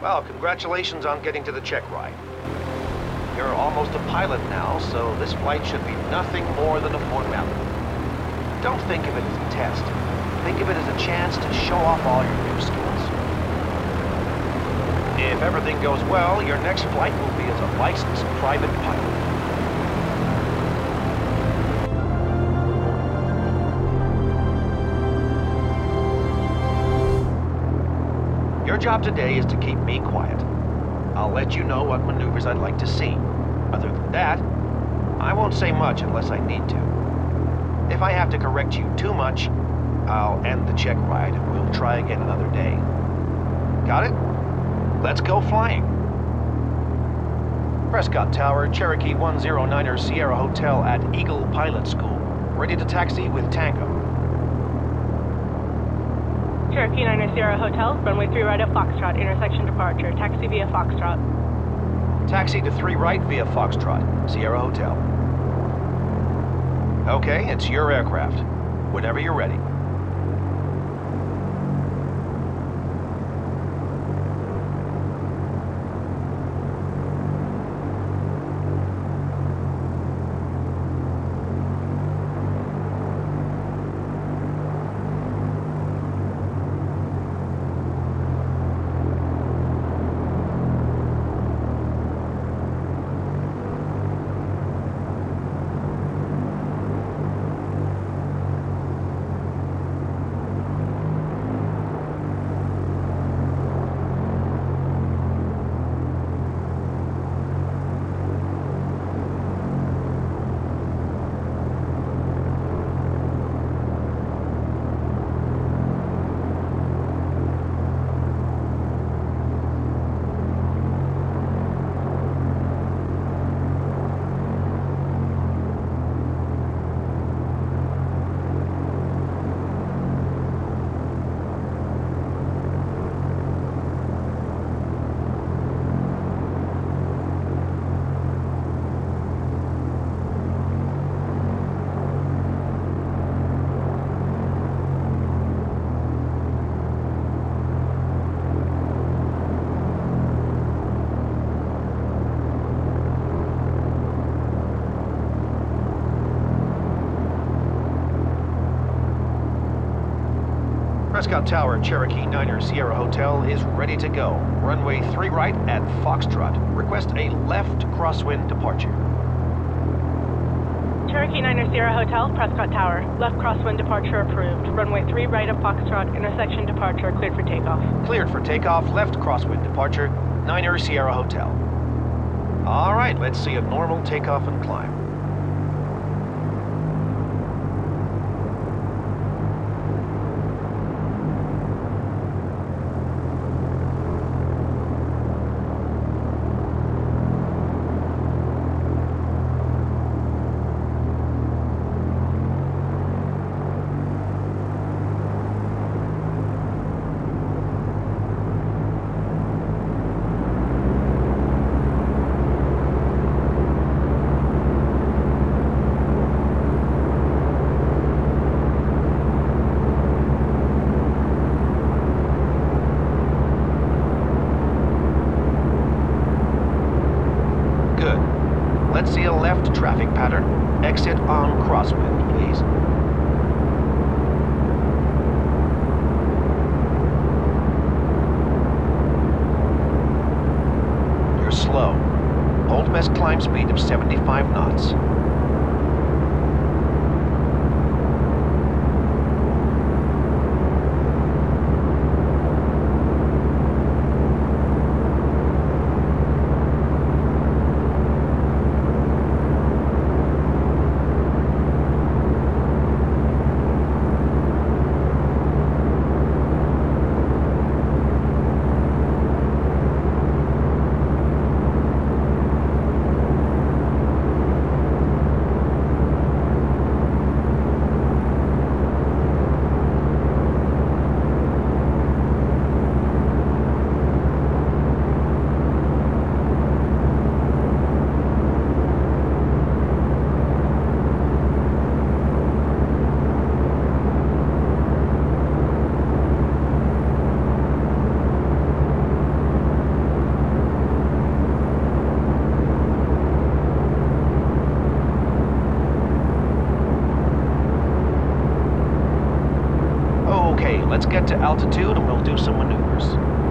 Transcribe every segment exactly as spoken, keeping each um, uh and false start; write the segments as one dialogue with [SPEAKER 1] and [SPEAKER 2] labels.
[SPEAKER 1] Well, congratulations on getting to the Checkride. You're almost a pilot now, so this flight should be nothing more than a formality. Don't think of it as a test. Think of it as a chance to show off all your new skills. If everything goes well, your next flight will be as a licensed private pilot. Your job today is to keep me quiet. I'll let you know what maneuvers I'd like to see. Other than that, I won't say much unless I need to. If I have to correct you too much, I'll end the Checkride and we'll try again another day. Got it? Let's go flying. Prescott Tower, Cherokee one zero niner Sierra Hotel at Eagle Pilot School. Ready to taxi with Tango.
[SPEAKER 2] Cherokee niner Sierra Hotel, runway three right at Foxtrot, intersection departure. Taxi via Foxtrot.
[SPEAKER 1] Taxi to three right via Foxtrot, Sierra Hotel. Okay, it's your aircraft. Whenever you're ready. Prescott Tower, Cherokee niner Sierra Hotel is ready to go. Runway three right at Foxtrot. Request a left crosswind departure.
[SPEAKER 2] Cherokee niner Sierra Hotel, Prescott Tower. Left crosswind departure approved. Runway three right at Foxtrot, intersection departure, cleared for takeoff.
[SPEAKER 1] Cleared for takeoff, left crosswind departure, niner Sierra Hotel. All right, let's see a normal takeoff and climb. Let's see a left traffic pattern. Exit on crosswind, please. You're slow. Hold best climb speed of seventy-five knots. let's get to altitude and we'll do some maneuvers.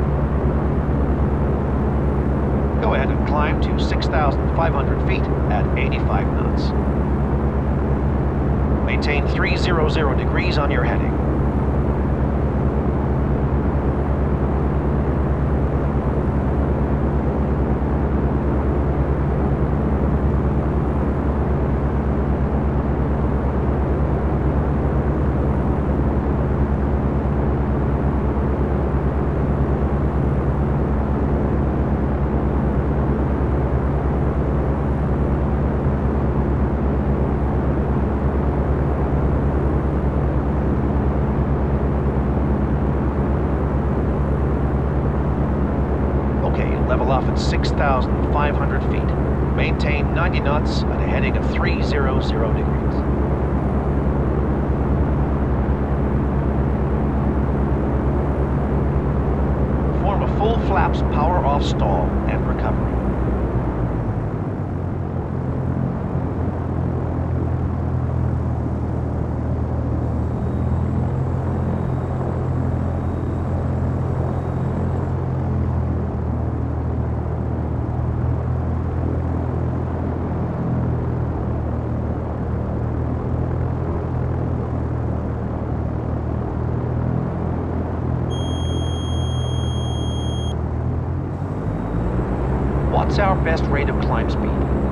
[SPEAKER 1] Go ahead and climb to six thousand five hundred feet at eighty-five knots. Maintain three hundred degrees on your heading. Level off at six thousand five hundred feet. Maintain ninety knots at a heading of three hundred degrees. Perform a full flaps power off stall and recovery. What's our best rate of climb speed?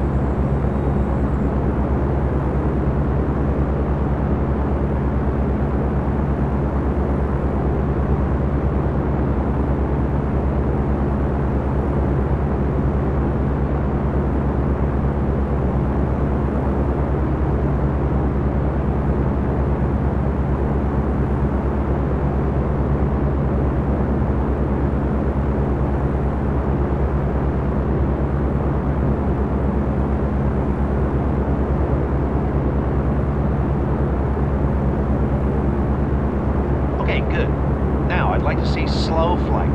[SPEAKER 1] Good. Now I'd like to see slow flight.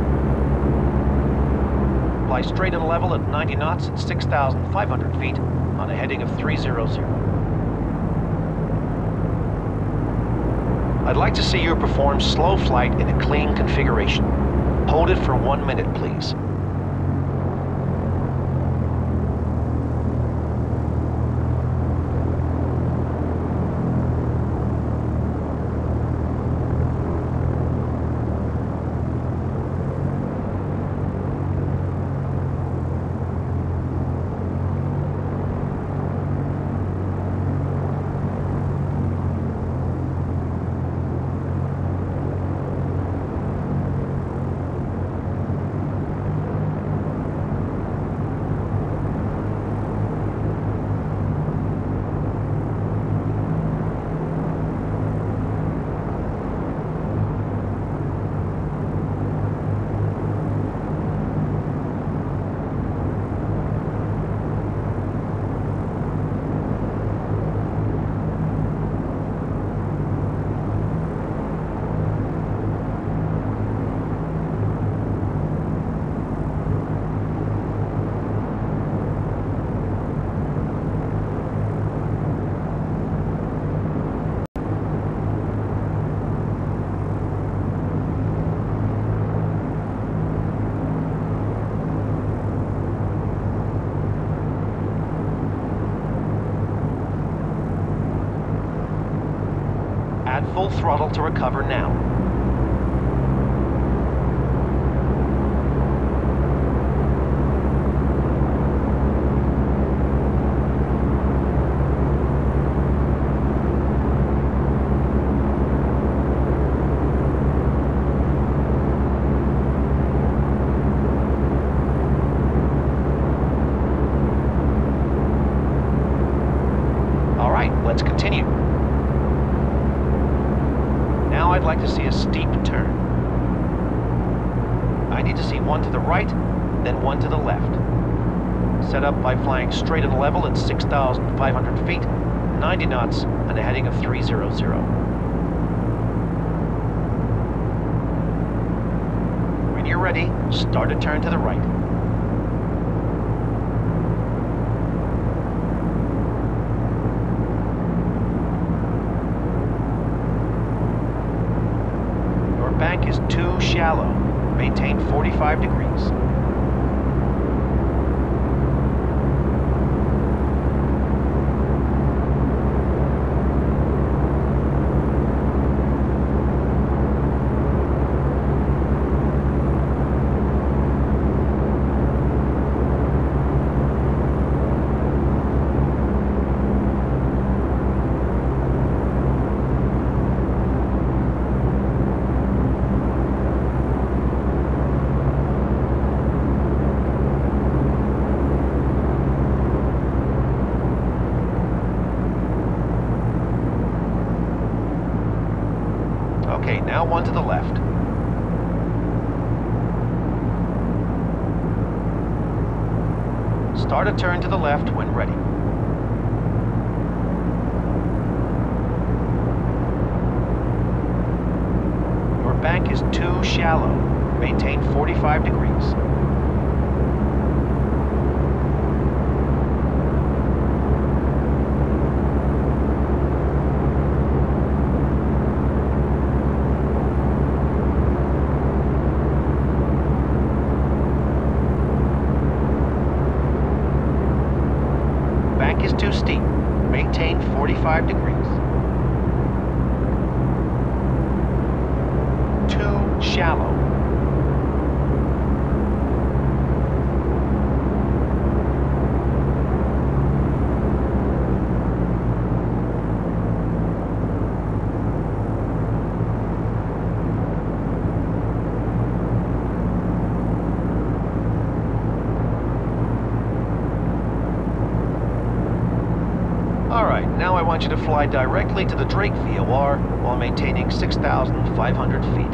[SPEAKER 1] Fly straight and level at ninety knots at six thousand five hundred feet on a heading of three hundred. I'd like to see you perform slow flight in a clean configuration. Hold it for one minute, please. Add full throttle to recover now. All right, let's continue. Now I'd like to see a steep turn. I need to see one to the right, then one to the left. Set up by flying straight and level at six thousand five hundred feet, ninety knots, and a heading of three hundred. When you're ready, start a turn to the right. too shallow. Maintain forty-five degrees. Okay, now one to the left. Start a turn to the left when ready. Your bank is too shallow. Maintain forty-five degrees. Bank is too steep. Maintain forty-five degrees. Too shallow. All right, now I want you to fly directly to the Drake V O R while maintaining six thousand five hundred feet.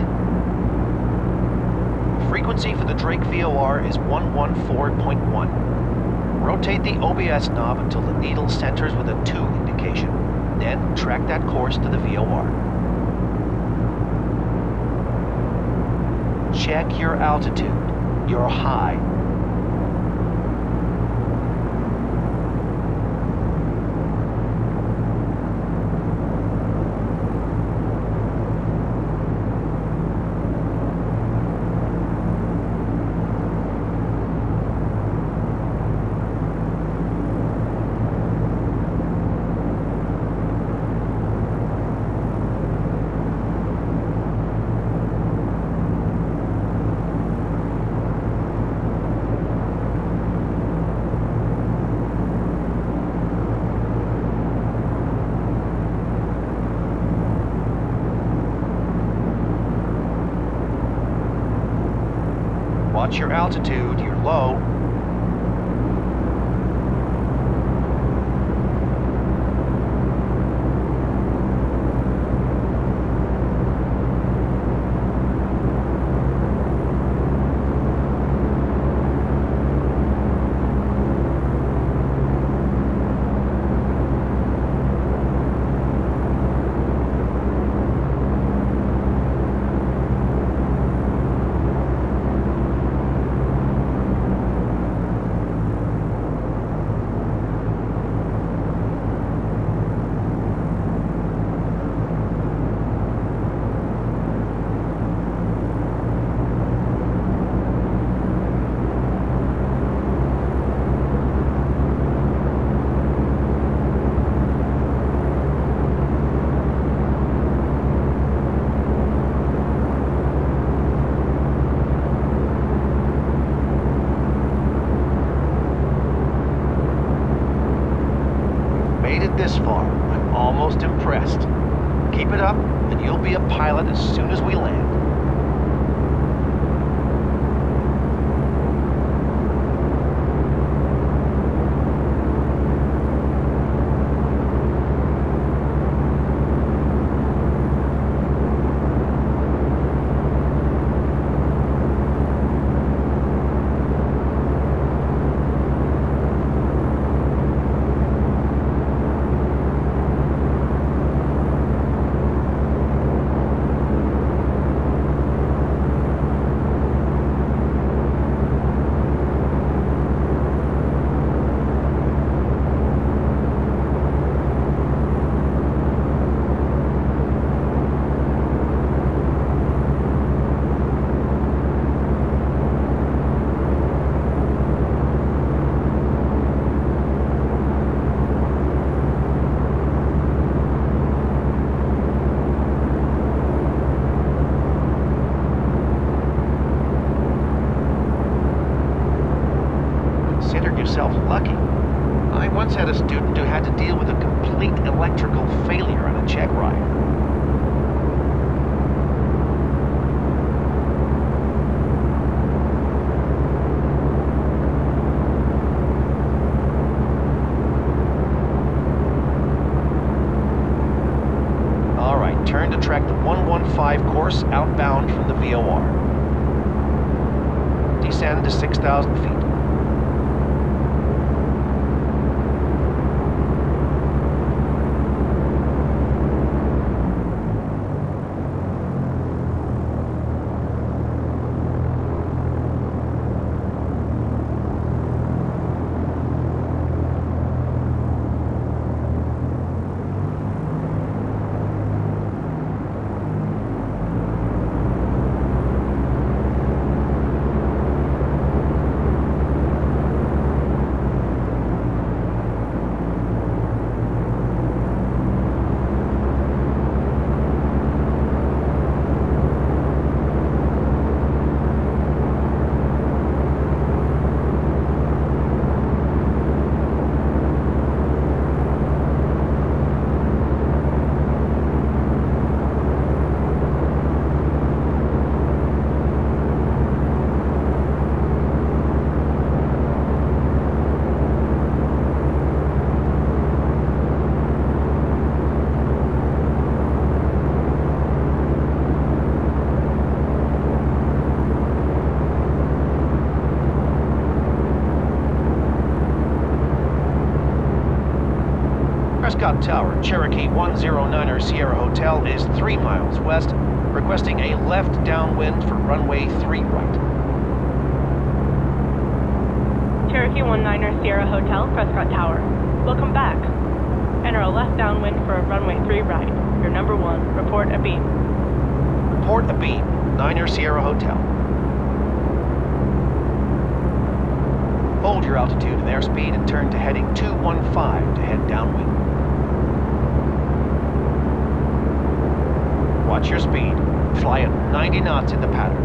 [SPEAKER 1] The frequency for the Drake V O R is one one four point one. Rotate the O B S knob until the needle centers with a two indication. Then track that course to the V O R. Check your altitude. You're high. Watch your altitude, you're low. Made it this far. I'm almost impressed. Keep it up, and you'll be a pilot as soon as we land. electrical failure on a Checkride. All right, turn to track the one one five course outbound from the V O R. Descend to six thousand feet. Prescott Tower, Cherokee one zero niner Sierra Hotel is three miles west, requesting a left downwind for runway three right.
[SPEAKER 2] Cherokee one niner Sierra Hotel, Prescott Tower. Welcome back. Enter a left downwind for runway three right. Your number one, report a beam.
[SPEAKER 1] Report a beam, niner Sierra Hotel. Hold your altitude and airspeed and turn to heading two one five to head downwind. Watch your speed. Fly at ninety knots in the pattern.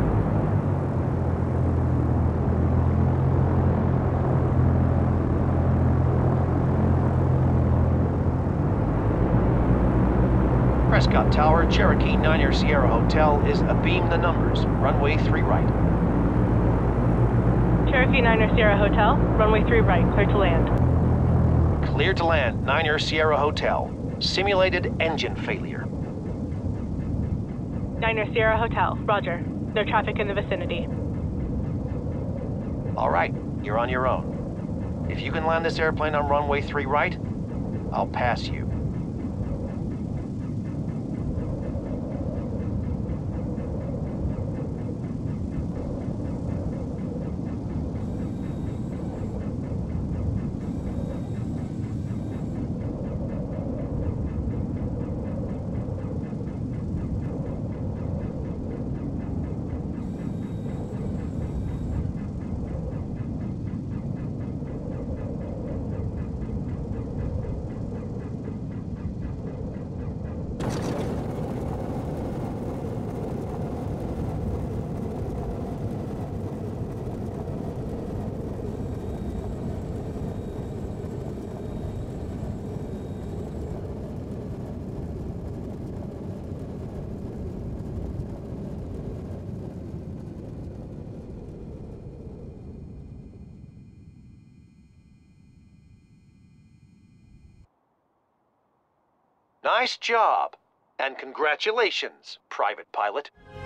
[SPEAKER 1] Prescott Tower, Cherokee niner Sierra Hotel is abeam the numbers. Runway three right.
[SPEAKER 2] Cherokee niner Sierra Hotel, runway three right, clear to land.
[SPEAKER 1] Clear to land, niner Sierra Hotel. Simulated engine failure.
[SPEAKER 2] niner Sierra Hotel, roger. No traffic in the vicinity.
[SPEAKER 1] All right, you're on your own. If you can land this airplane on runway three right, I'll pass you. Nice job, and congratulations, private pilot.